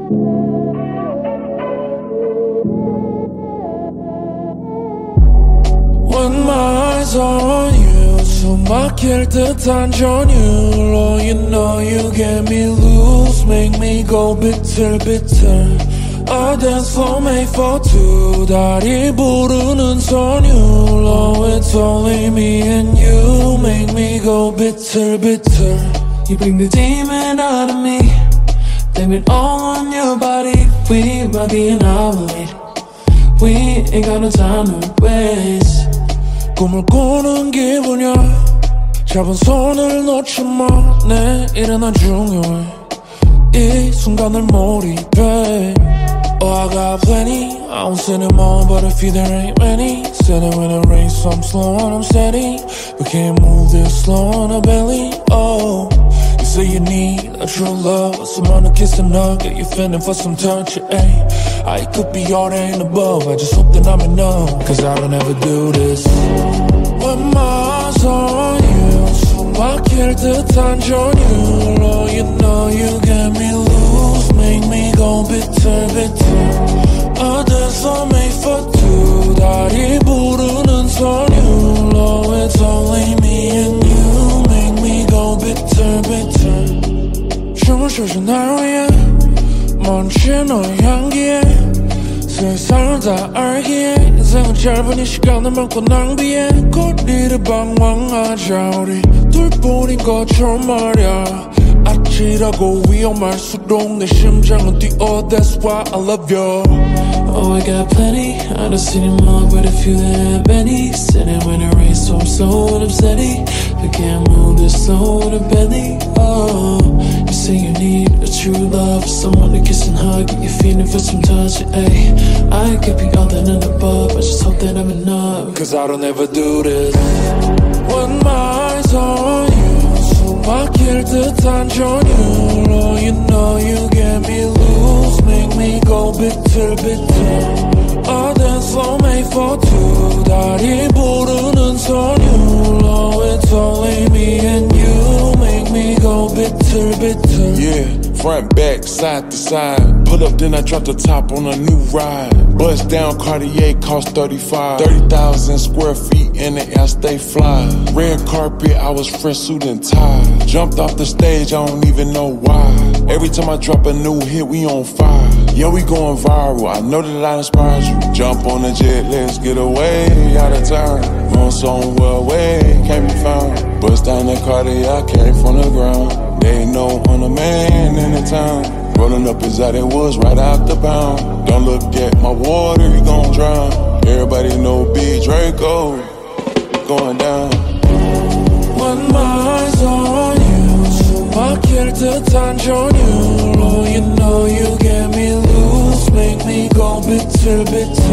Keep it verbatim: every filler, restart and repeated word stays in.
When my eyes on you, 숨 막힐 듯한 전율로, you know you get me loose, make me go bitter bitter. A dance floor made for two, 다리 부르는 선율로, it's only me and you, make me go bitter bitter. You bring the demon out of me, blame it all on your body. We might be an hour late, we ain't got no time to waste. 꿈을 꾸는 기분이야, 잡은 손을 놓지 마. 내일은 안 중요해, 이 순간을 몰입해. Oh, I got plenty, I don't send them all, but if you there ain't many. Said it when it rains, so I'm slow and I'm steady. We can't move this slow on our belly. Oh, you say you need a true love, someone to kiss and hug, get you feeling for some touch, yeah. I could be all that and above, I just hope that I'm enough, cause I don't ever do this. When my eyes on you, 숨 막힐 듯한 전율로, you know you get me loose, make me go bitter bitter. A dance I made for two, 다리 부르는 선율로, it's only me and you, make me go bitter bitter. 춤을 춰줘 날 위해, 먼지 너의 향기에 세상을 다 알기에, 인생은 짧은 이 시간을 많고 낭비해. 거리를 방황하자, 우리 둘뿐인 것처럼 말야. 아찔하고 위험할수록 내 심장은 뛰어, that's why I love you. Oh, I got plenty, I don't see them all, but if you there have many. Sitting when it rains, so I'm slow and I'm steady. I can't move this slow in a belly. Oh, you say you need a true love, someone to kiss and hug, get you feeling for some touch, ayy. I could be all that and above, I just hope that I'm enough, cause I don't ever do this. When my eyes on you, 숨 막힐 듯한 전율로, you know you get me loose, make me go bitter bitter. A dance floor made for two, 다리 부르는 선율로, it's only me and you, make me go bitter bitter. Yeah, front, back, side to side. Pull up, then I drop the top on a new ride. Bust down, Cartier cost thirty-five. thirty thousand square feet in the air, stay fly. Red carpet, I was fresh suit and tie. Jumped off the stage, I don't even know why. Every time I drop a new hit, we on fire. Yeah, we going viral, I know that I inspired you. Jump on the jet, let's get away, out of town. On somewhere away, can't be found. Bust down the Cartier, I came from the ground. They know I'm the man in the town. Rolling up is out it was right out the pound. Don't look at my water, you gon' drown. Everybody know Big Draco going down. When my eyes on you, 숨 막힐 듯한 전율로, you know you get me loose, make me go bitter bitter.